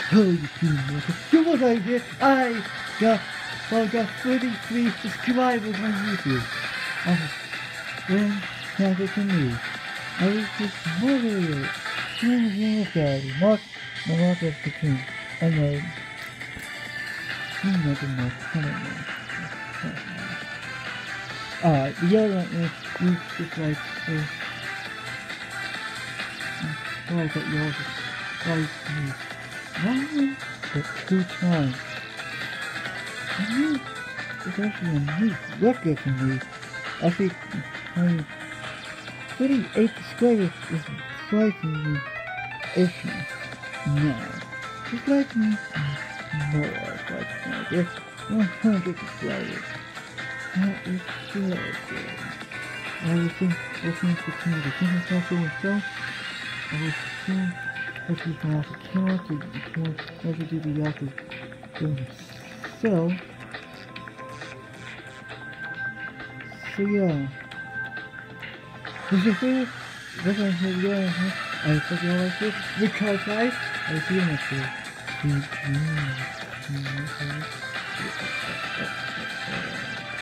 Holy Mortal, you was over. I got 33 subscribers on YouTube. Then thank you to me. I was just moderate. Mark, my Mark is the king. I know. You know the Mark. I don't know. Alright, the other one is just like, why is that yours? Why but 2 times. It's actually a neat record for me. Actually, 38 subscribers is surprisingly issue now. Just like me more, like this 100 subscribers. That is so good. I was listening to some of the Kingdom Castle and so I was seeing if you can also count it, you can also do the also doing so. So yeah. This is it. This one here, I hope you all like it. Because guys, I'll see you next time.